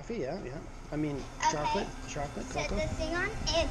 Coffee, yeah. I mean, Okay. chocolate, Set cocoa. the thing on and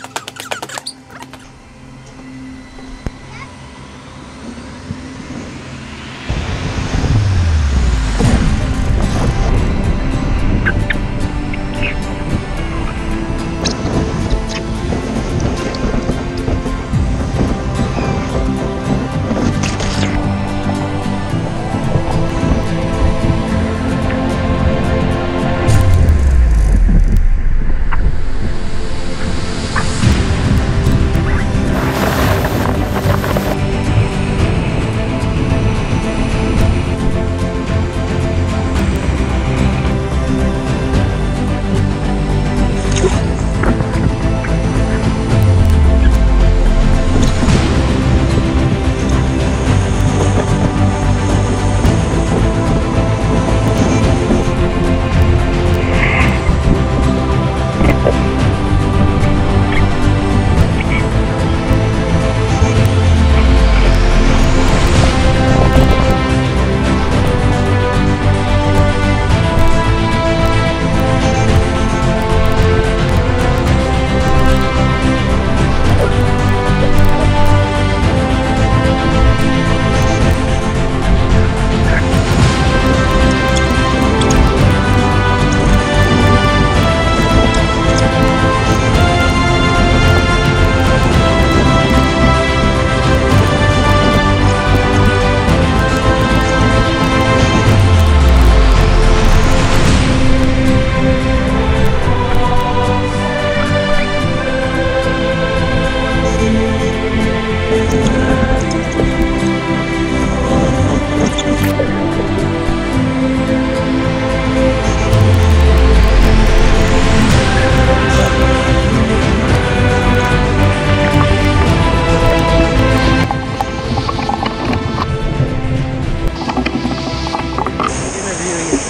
Interviewing you.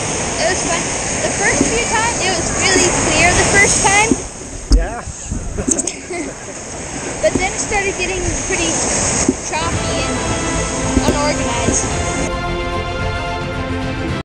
it was fun. The first few times, it was really clear the first time, Yeah. but then it started getting pretty choppy and unorganized.